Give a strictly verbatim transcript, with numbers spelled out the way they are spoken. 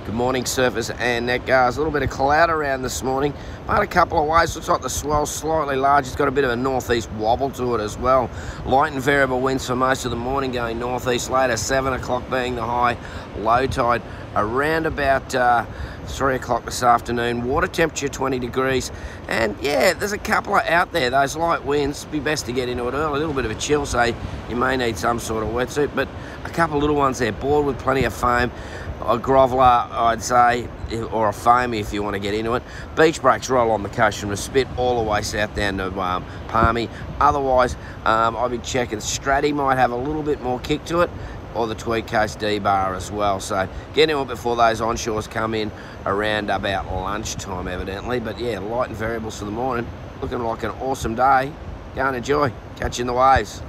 Good morning, surfers and netguards. A little bit of cloud around this morning, but a couple of waves. Looks like the swell's slightly large. It's got a bit of a northeast wobble to it as well. Light and variable winds for most of the morning, going northeast later. seven o'clock being the high. Low tide around about uh, three o'clock this afternoon. Water temperature twenty degrees. And yeah, there's a couple of out there. Those light winds, be best to get into it early. A little bit of a chill, so you may need some sort of wetsuit, but a couple of little ones there, board with plenty of foam. A groveler, I'd say, or a foamy if you want to get into it. Beach breaks roll on the coast from the Spit all the way south down to um, Palmy. Otherwise, um, I'd be checking. Stratty might have a little bit more kick to it, or the Tweed Coast D-Bar as well. So get into it before those onshores come in around about lunchtime, evidently. But yeah, light and variables for the morning. Looking like an awesome day. Go and enjoy. Catch you in the waves.